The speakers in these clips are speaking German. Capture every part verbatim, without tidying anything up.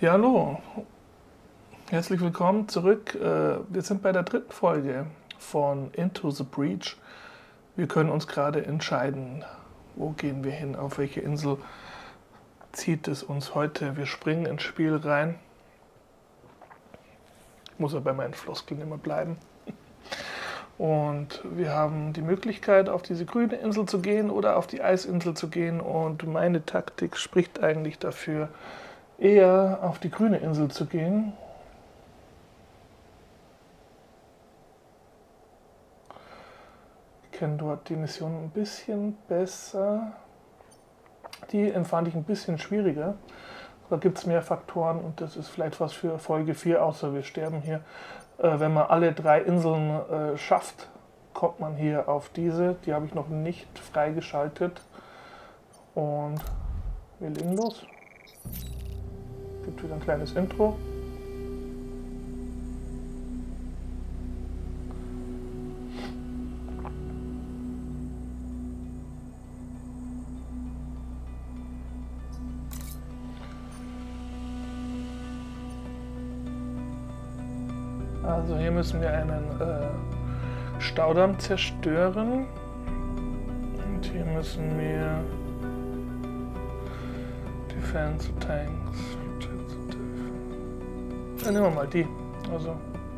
Ja, hallo. Herzlich willkommen zurück. Wir sind bei der dritten Folge von Into the Breach. Wir können uns gerade entscheiden, wo gehen wir hin, auf welche Insel zieht es uns heute. Wir springen ins Spiel rein. Ich muss ja bei meinen Floskeln immer bleiben. Und wir haben die Möglichkeit, auf diese grüne Insel zu gehen oder auf die Eisinsel zu gehen. Und meine Taktik spricht eigentlich dafür, eher auf die grüne Insel zu gehen. Ich kenne dort die Mission ein bisschen besser. Die empfand ich ein bisschen schwieriger. Da gibt es mehr Faktoren und das ist vielleicht was für Folge vier, außer wir sterben hier. Äh, wenn man alle drei Inseln äh, schafft, kommt man hier auf diese. Die habe ich noch nicht freigeschaltet. Und wir legen los. Gibt wieder ein kleines Intro. Also hier müssen wir einen äh, Staudamm zerstören. Und hier müssen wir Defense Tanks. Dann nehmen wir mal die. Also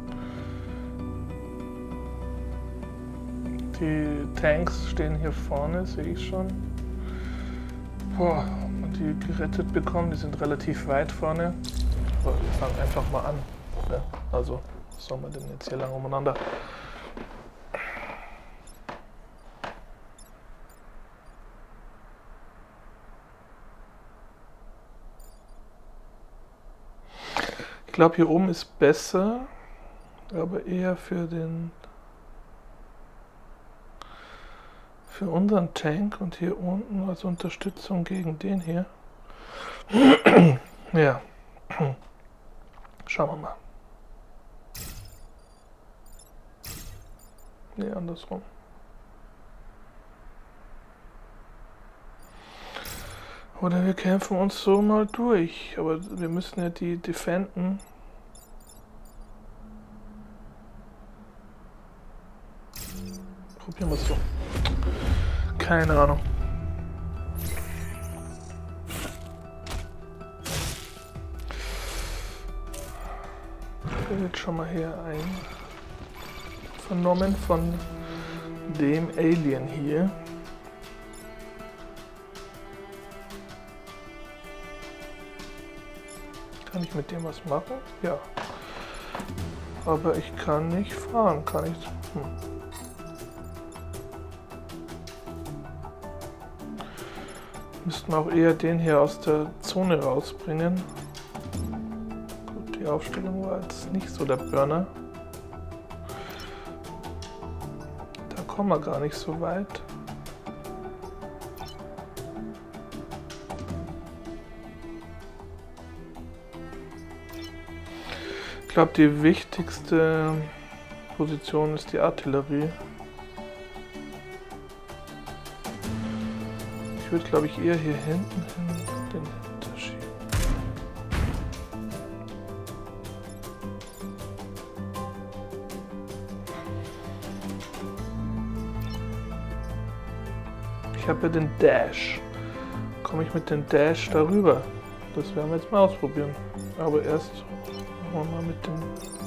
die Tanks stehen hier vorne, sehe ich schon. Boah, und die gerettet bekommen, die sind relativ weit vorne. Aber wir fangen einfach mal an. Ja, also, was soll man denn jetzt hier lang umeinander? Ich glaube, hier oben ist besser, aber eher für den für unseren Tank und hier unten als Unterstützung gegen den hier. Ja, schauen wir mal. Ne, andersrum. Oder wir kämpfen uns so mal durch, aber wir müssen ja die defenden. Probieren wir es so. Keine Ahnung. Ich bin jetzt schon mal hier ein vernommen von dem Alien hier. Kann ich mit dem was machen? Ja. Aber ich kann nicht fahren. Kann ich? Hm. Müssten wir auch eher den hier aus der Zone rausbringen. Gut, die Aufstellung war jetzt nicht so der Burner. Da kommen wir gar nicht so weit. Ich glaube, die wichtigste Position ist die Artillerie. Ich würde, glaube ich, eher hier hinten hin den hinterschieben. Ich habe ja den Dash. Komme ich mit dem Dash darüber? Das werden wir jetzt mal ausprobieren. Aber erst machen wir mal mit dem...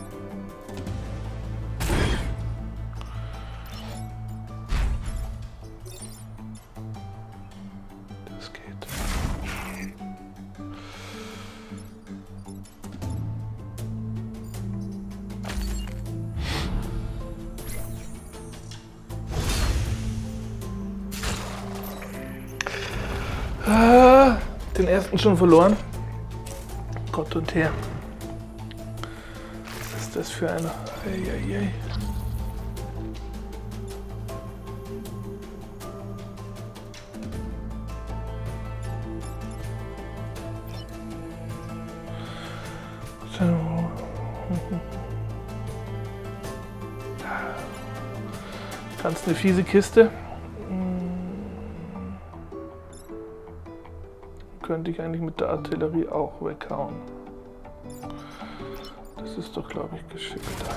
Das geht. Ah, den ersten schon verloren. Gott und Herr. Was ist das für eine... Eieiei. So. Ganz eine fiese Kiste. Könnte ich eigentlich mit der Artillerie auch weghauen. Das ist doch, glaube ich, geschickter.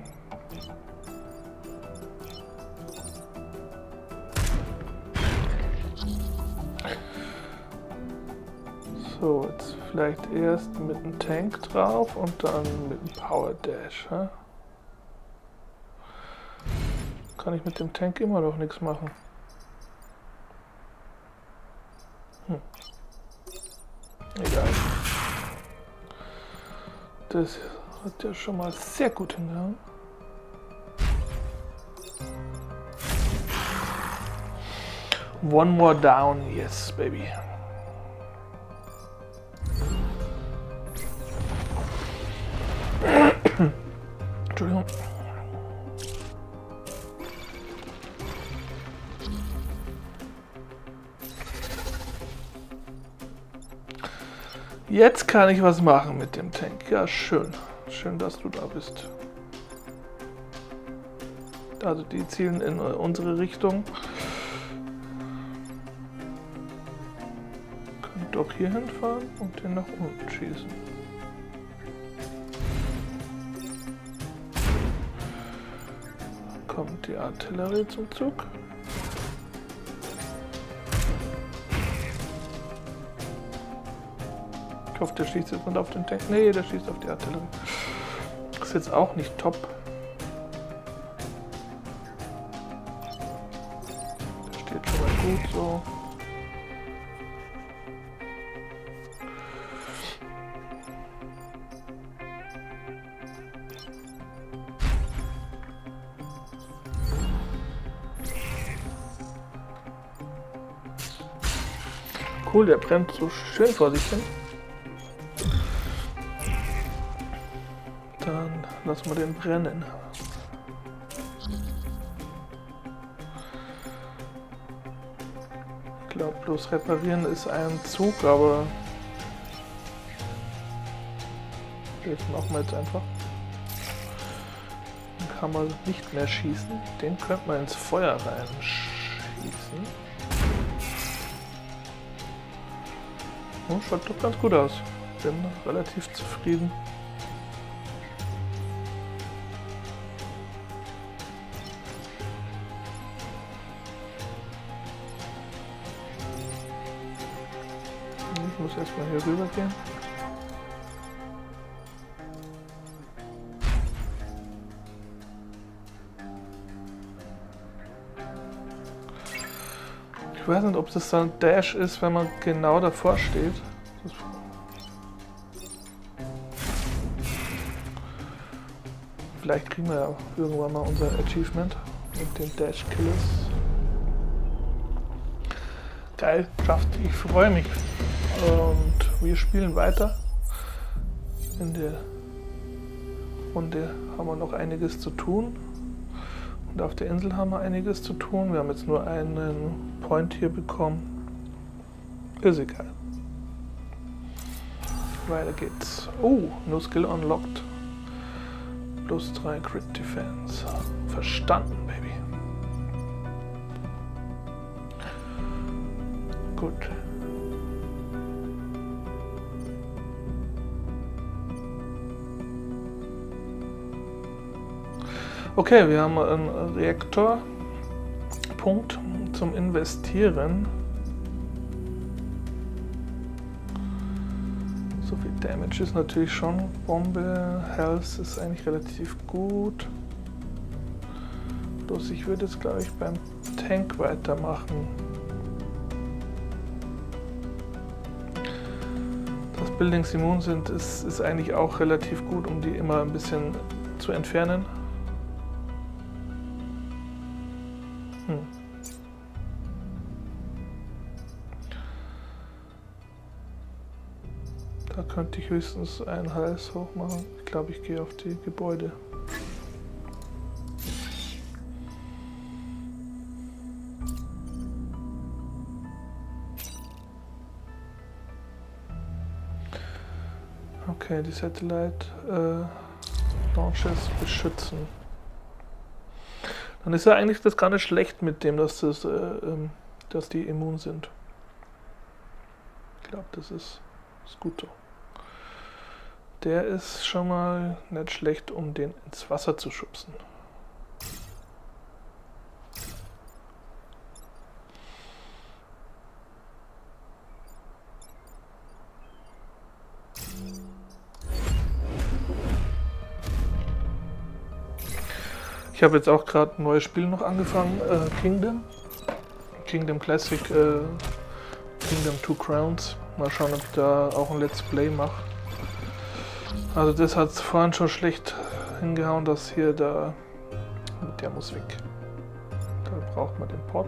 So, jetzt vielleicht erst mit einem Tank drauf und dann mit einem Power Dash. Hä? Kann ich mit dem Tank immer noch nichts machen. Hm. Egal. Das hat ja schon mal sehr gut hingehauen. One more down, yes, baby. Entschuldigung. Jetzt kann ich was machen mit dem Tank. Ja, schön. Schön, dass du da bist. Also die zielen in unsere Richtung. Könnt auch hier hinfahren und den nach unten schießen. Kommt die Artillerie zum Zug. Ich hoffe, der schießt jetzt nicht auf den Tank. Nee, der schießt auf die Artillerie. Das ist jetzt auch nicht top. Der steht schon mal gut so. Cool, der brennt so schön vor sich hin. Dann lassen wir den brennen. Ich glaube, bloß reparieren ist ein Zug, aber das machen wir jetzt einfach. Dann kann man nicht mehr schießen. Den könnte man ins Feuer reinschießen. Oh, schaut doch ganz gut aus. Bin relativ zufrieden. Ich muss erstmal hier rüber gehen. Ich weiß nicht, ob das dann Dash ist, wenn man genau davor steht. Vielleicht kriegen wir ja irgendwann mal unser Achievement mit den Dash Killers. Geil, schafft. Ich freue mich. Und wir spielen weiter. In der Runde haben wir noch einiges zu tun. Und auf der Insel haben wir einiges zu tun. Wir haben jetzt nur einen Point hier bekommen. Ist egal. Weiter geht's. Oh, No Skill Unlocked. Plus drei Crit Defense. Verstanden, Baby. Gut. Okay, wir haben einen Reaktorpunkt zum Investieren. So viel Damage ist natürlich schon Bombe. Health ist eigentlich relativ gut. Bloß ich würde jetzt, glaube ich, beim Tank weitermachen. Dass Buildings immun sind, ist, ist eigentlich auch relativ gut, um die immer ein bisschen zu entfernen. Hm. Da könnte ich höchstens einen Hals hoch machen. Ich glaube, ich gehe auf die Gebäude. Okay, die Satellite äh, Launches beschützen. Dann ist ja eigentlich das gar nicht schlecht mit dem, dass, das, äh, ähm, dass die immun sind. Ich glaube, das ist, ist gut so. Der ist schon mal nicht schlecht, um den ins Wasser zu schubsen. Ich habe jetzt auch gerade ein neues Spiel noch angefangen, äh, Kingdom. Kingdom Classic, äh, Kingdom Two Crowns. Mal schauen, ob ich da auch ein Let's Play mache. Also das hat vorhin schon schlecht hingehauen, dass hier da... Der muss weg. Da braucht man den Pot.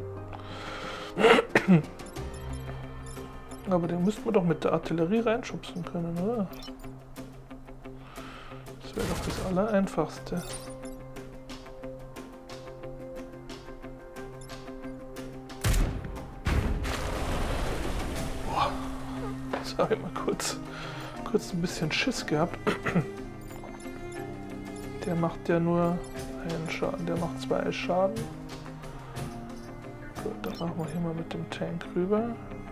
Aber den müssten wir doch mit der Artillerie reinschubsen können, oder? Das wäre doch das Allereinfachste. Boah, jetzt habe ich mal kurz, kurz ein bisschen Schiss gehabt. Der macht ja nur einen Schaden, der macht zwei Schaden. Gut, dann machen wir hier mal mit dem Tank rüber.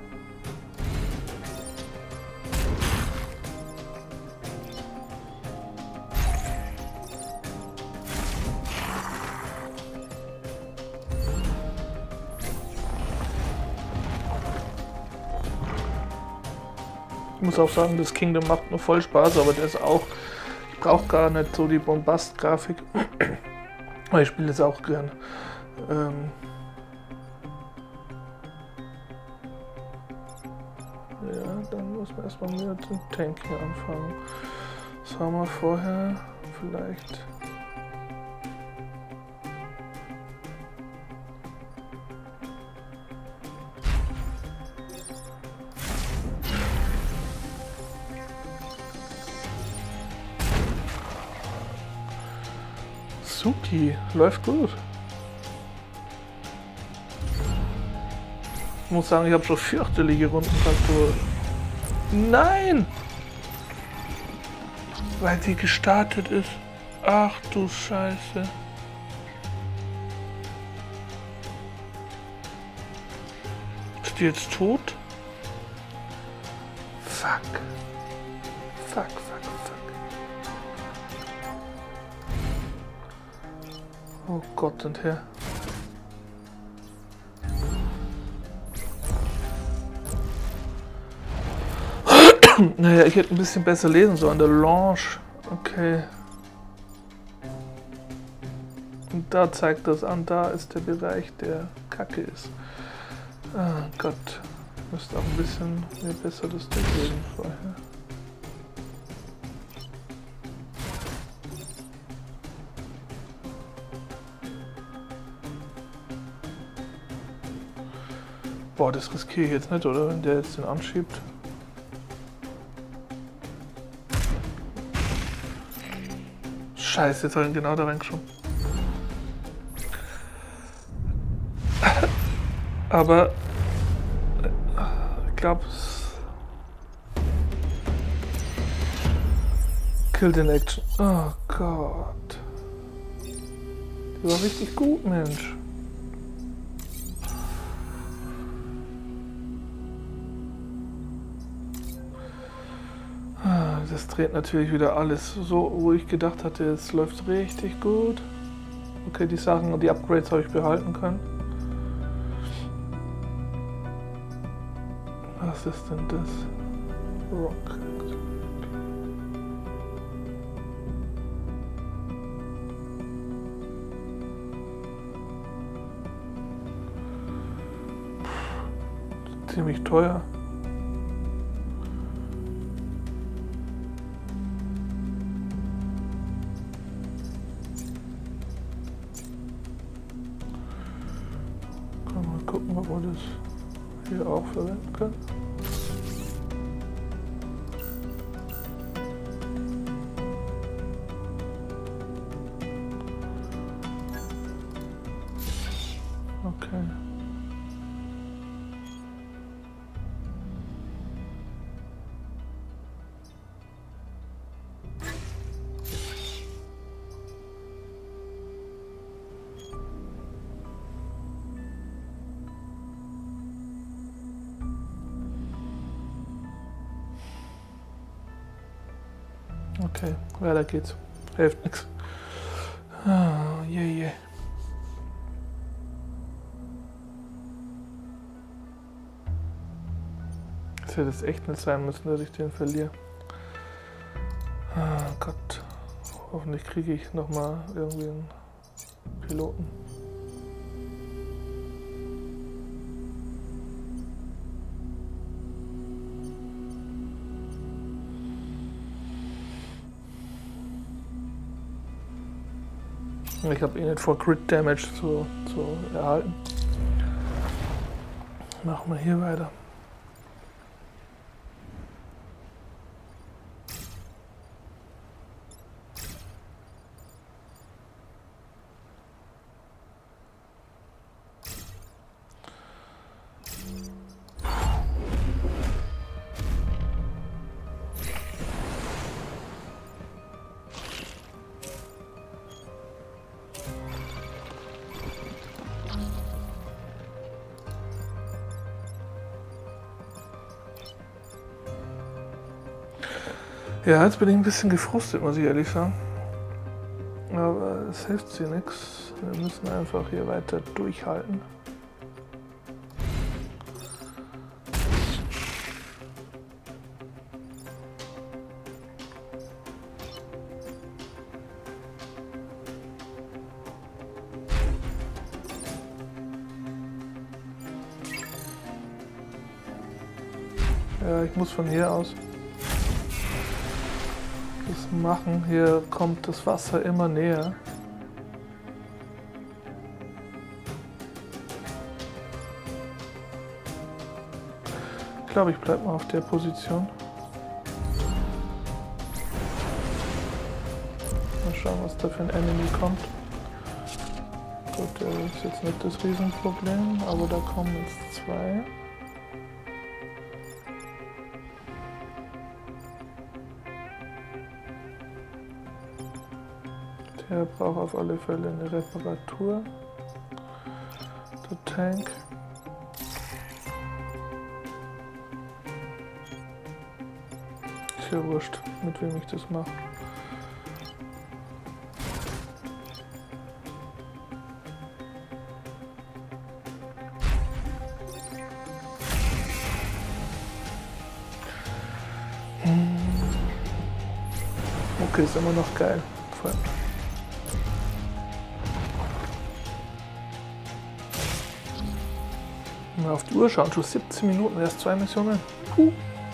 Ich muss auch sagen, das Kingdom macht nur voll Spaß, aber der ist auch, ich brauche gar nicht so die Bombast-Grafik, aber ich spiele es auch gern. Ähm ja, dann muss man erstmal mit dem Tank hier anfangen. Was haben wir vorher? Vielleicht... Suki, läuft gut. Ich muss sagen, ich habe schon fürchterliche Runden durch. Nein! Weil sie gestartet ist. Ach du Scheiße. Ist die jetzt tot? Fuck. Fuck, fuck, fuck. Oh Gott und Herr. Naja, ich hätte ein bisschen besser lesen sollen. Der Launch. Okay. Und da zeigt das an, da ist der Bereich, der kacke ist. Ah Gott. Ich müsste auch ein bisschen mir besser das Deck lesen vorher. Boah, das riskiere ich jetzt nicht, oder? Wenn der jetzt den anschiebt. Scheiße, jetzt habe ich ihn genau da reingeschoben. Aber ich glaube, Killed in Action. Oh Gott. Die war richtig gut, Mensch. Das dreht natürlich wieder alles so, wo ich gedacht hatte, es läuft richtig gut. Okay, die Sachen und die Upgrades habe ich behalten können. Was ist denn das? Rock. Ziemlich teuer. Mal gucken, ob wir das hier auch verwenden können. Okay. Okay, weiter geht's. Hilft nix. Ah, je, je. Das hätte es echt nicht sein müssen, dass ich den verliere. Ah Gott. Hoffentlich kriege ich nochmal irgendwie einen Piloten. Ich habe eh nicht vor, Crit Damage zu, zu erhalten. Machen wir hier weiter. Ja, jetzt bin ich ein bisschen gefrustet, muss ich ehrlich sagen. Aber es hilft sie nichts. Wir müssen einfach hier weiter durchhalten. Ja, ich muss von hier aus das machen. Hier kommt das Wasser immer näher. Ich glaube, ich bleibe mal auf der Position. Mal schauen, was da für ein Enemy kommt. Gut, das ist jetzt nicht das Riesenproblem, aber da kommen jetzt zwei. Der braucht auf alle Fälle eine Reparatur. Der Tank. Ist ja wurscht, mit wem ich das mache. Okay, ist immer noch geil. Voll. Mal auf die Uhr schauen, schon siebzehn Minuten, erst zwei Missionen. Puh.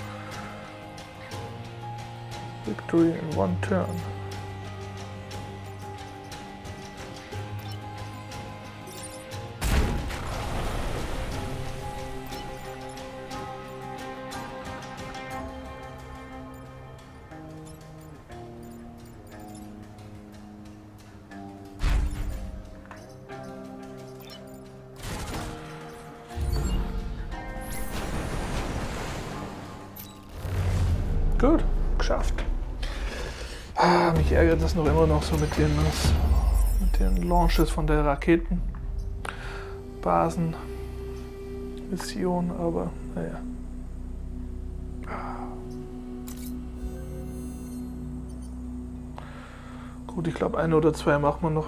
Victory in one turn. Gut, geschafft. Ah, mich ärgert das noch immer noch so mit den, mit den Launches von der Raketenbasen Mission, aber naja. Gut, ich glaube eine oder zwei machen wir noch.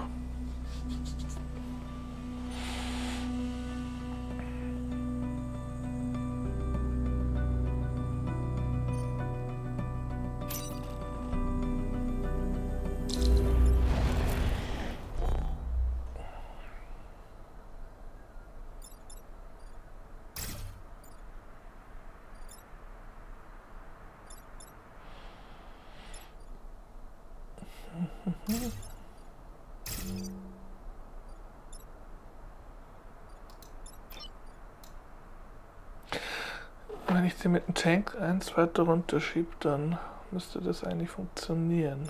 Wenn ich den mit dem Tank eins weiter runter schiebe, dann müsste das eigentlich funktionieren.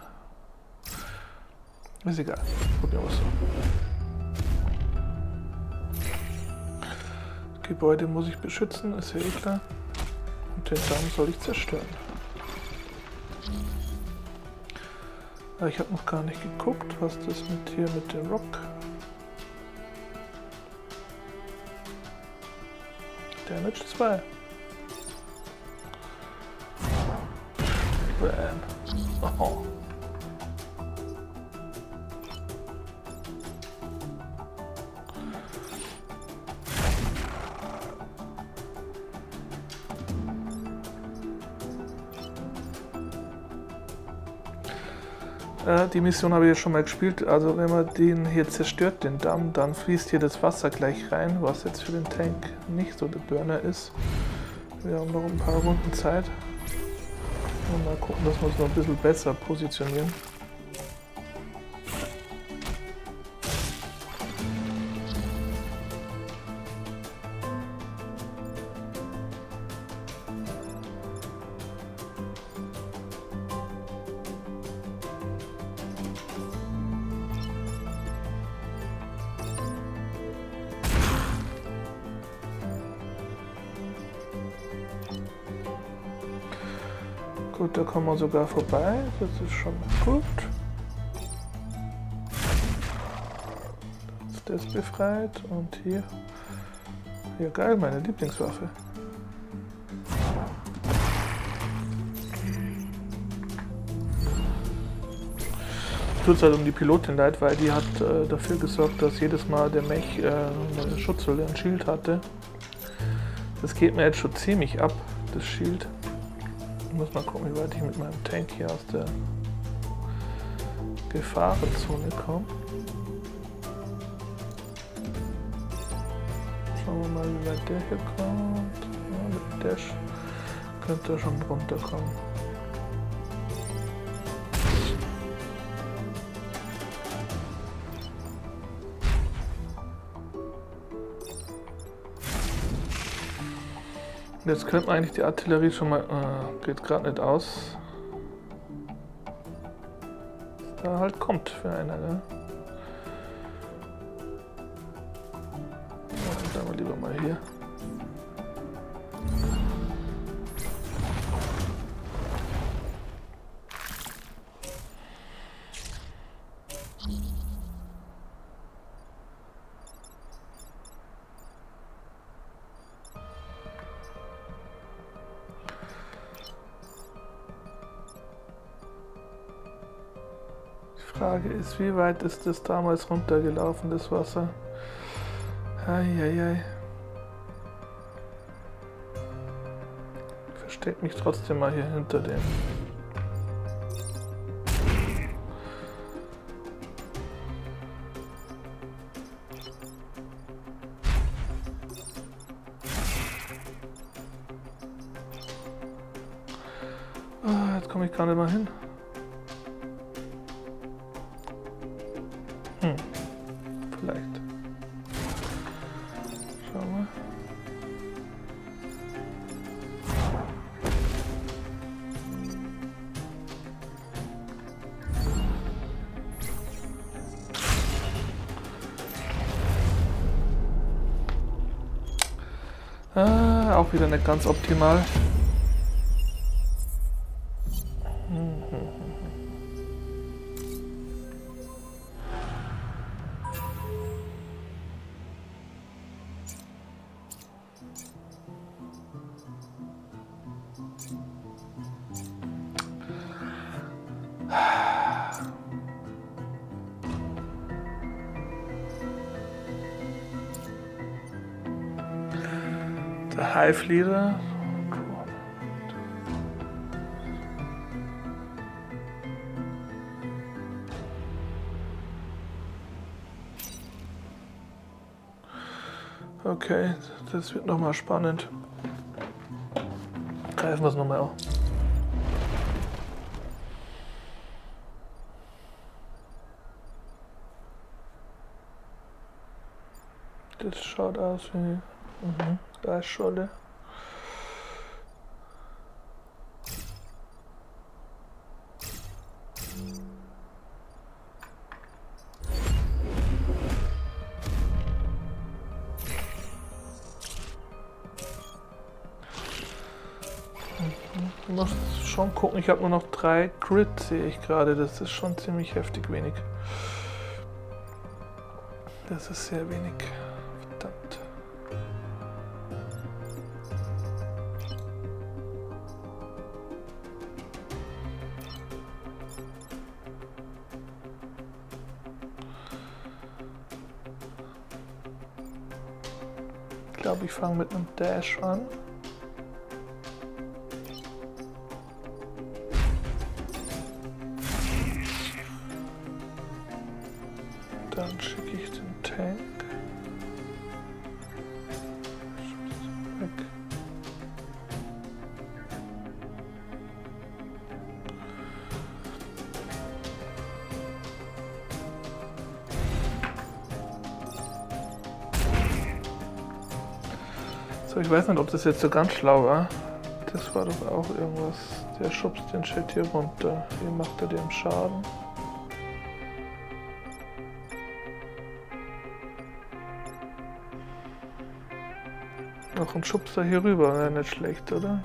Ist egal, probieren wir es so. Das Gebäude muss ich beschützen, ist ja eh klar. Und den Damm soll ich zerstören. Aber ich habe noch gar nicht geguckt, was das mit hier mit dem Rock. Damage zwei. Bam. Oh. Äh, die Mission habe ich jetzt schon mal gespielt. Also wenn man den hier zerstört, den Damm, dann fließt hier das Wasser gleich rein, was jetzt für den Tank nicht so der Burner ist. Wir haben noch ein paar Runden Zeit. Und mal gucken, dass wir uns noch ein bisschen besser positionieren. Gut, da kommen wir sogar vorbei, das ist schon gut. Ist das befreit und hier. Ja geil, meine Lieblingswaffe. Tut es halt um die Pilotin leid, weil die hat äh, dafür gesorgt, dass jedes Mal der Mech äh, eine Schutzhülle, ein Shield hatte. Das geht mir jetzt schon ziemlich ab, das Shield. Ich muss mal gucken, wie weit ich mit meinem Tank hier aus der Gefahrenzone komme. Schauen wir mal, wie weit der hier kommt. Ja, mit dem Dash könnte er schon runterkommen. Jetzt könnte man eigentlich die Artillerie schon mal... Äh, geht gerade nicht aus. Da halt kommt für einer, ne? Ja, dann bleiben wir lieber mal hier. Die Frage ist, wie weit ist das damals runtergelaufen, das Wasser? Eieiei. Ich versteck mich trotzdem mal hier hinter dem. Ah, jetzt komme ich gar nicht mal hin. Hm, vielleicht. Schauen wir. Ah, auch wieder nicht ganz optimal. Der Hive Leader. Okay, das wird nochmal spannend. Greifen wir es nochmal auf. Das schaut aus wie mhm, Eisscholle. Ich muss schon gucken, ich habe nur noch drei Crit, sehe ich gerade. Das ist schon ziemlich heftig wenig. Das ist sehr wenig. Verdammt. Ich glaube, ich fange mit einem Dash an. weg. So, ich weiß nicht, ob das jetzt so ganz schlau war. Das war doch auch irgendwas. Der schubst den Shit hier runter. Wie macht er dem Schaden? Noch ein Schubser hier rüber, wäre nicht schlecht, oder?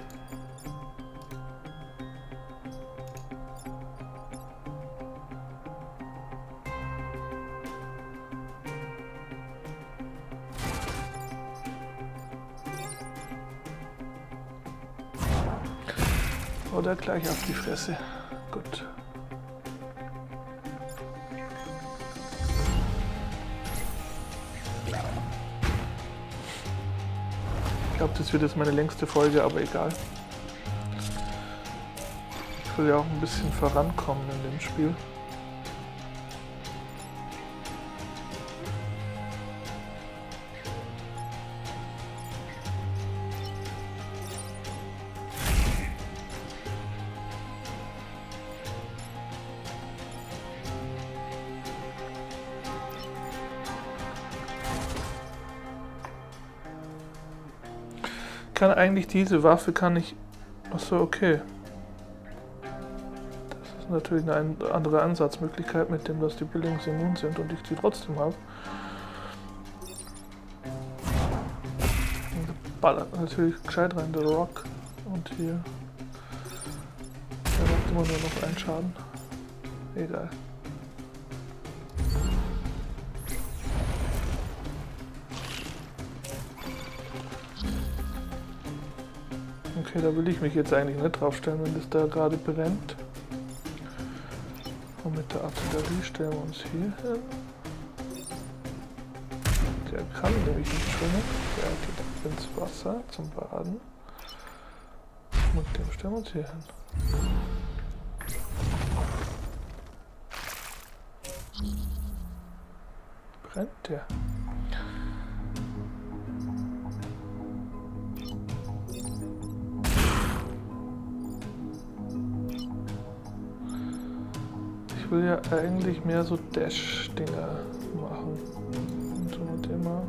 Oder gleich auf die Fresse. Gut. Ich glaube, das wird jetzt meine längste Folge, aber egal. Ich will ja auch ein bisschen vorankommen in dem Spiel. Kann eigentlich diese Waffe kann ich. Achso, okay. Das ist natürlich eine andere Ansatzmöglichkeit, mit dem, dass die Buildings immun sind und ich sie trotzdem habe. Ballert natürlich gescheit rein, der Rock. Und hier. Der macht immer nur noch einen Schaden. Egal. Okay, da will ich mich jetzt eigentlich nicht draufstellen, wenn das da gerade brennt. Und mit der Artillerie stellen wir uns hier hin. Der kann nämlich nicht schwimmen. Der geht ins Wasser zum Baden. Und dem stellen wir uns hier hin. Brennt der? Ich will ja eigentlich mehr so Dash-Dinger machen. Und so ein Thema.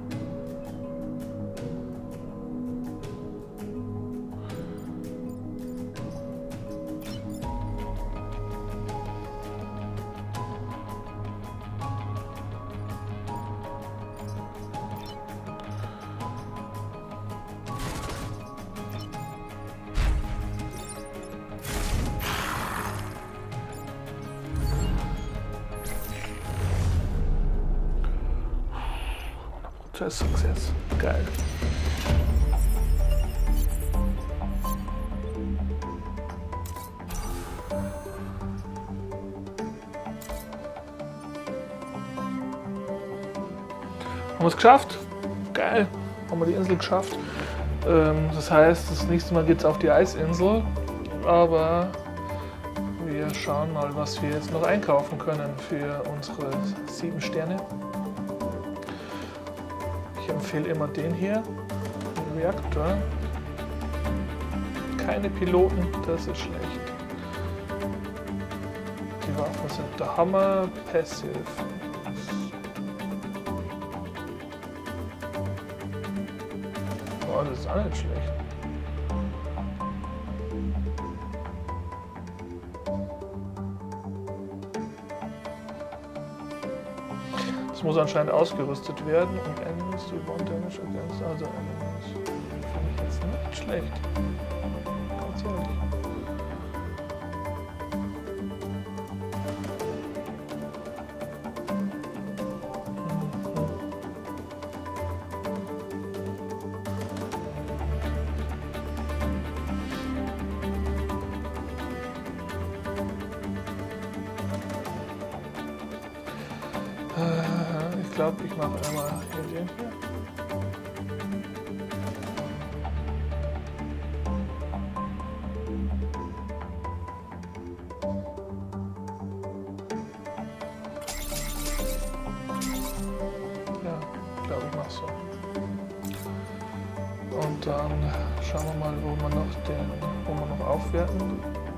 Success. Geil. Haben wir es geschafft? Geil. Haben wir die Insel geschafft. Ähm, das heißt, das nächste Mal geht es auf die Eisinsel. Aber wir schauen mal, was wir jetzt noch einkaufen können für unsere sieben Sterne. Ich empfehle immer den hier, den Reaktor. Keine Piloten, das ist schlecht. Die Waffen sind der Hammer, Passive. Oh, das ist auch nicht schlecht. Es muss anscheinend ausgerüstet werden und Enemies do one damage against other enemies. Finde ich jetzt nicht schlecht. Ganz ehrlich. Ich glaube, ich mache einmal hier den hier. Ja, ich glaube, ich mache so. Und dann schauen wir mal, wo wir noch, den, wo wir noch aufwerten.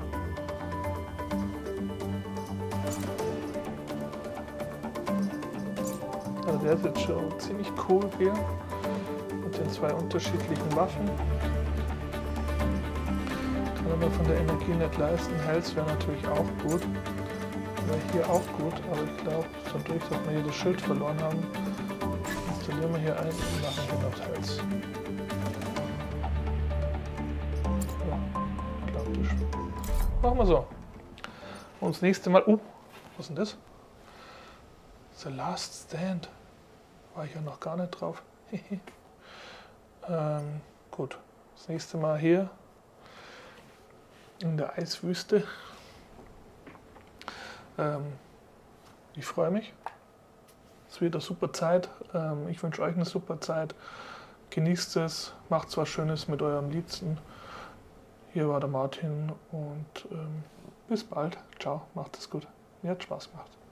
Also der ist jetzt schon ziemlich cool hier mit den zwei unterschiedlichen Waffen. Kann aber von der Energie nicht leisten. Hells wäre natürlich auch gut. Wäre hier auch gut, aber ich glaube, dadurch, dass wir hier das Schild verloren haben, installieren wir hier ein und machen hier noch Hells. Ja, glaube ich. Machen wir so. Und das nächste Mal. Oh, was ist denn das? The Last Stand. War ich ja noch gar nicht drauf. ähm, gut. Das nächste Mal hier in der Eiswüste. Ähm, ich freue mich. Es wird eine super Zeit. Ähm, ich wünsche euch eine super Zeit. Genießt es. Macht was Schönes mit eurem Liebsten. Hier war der Martin und ähm, bis bald. Ciao. Macht es gut. Mir hat Spaß gemacht.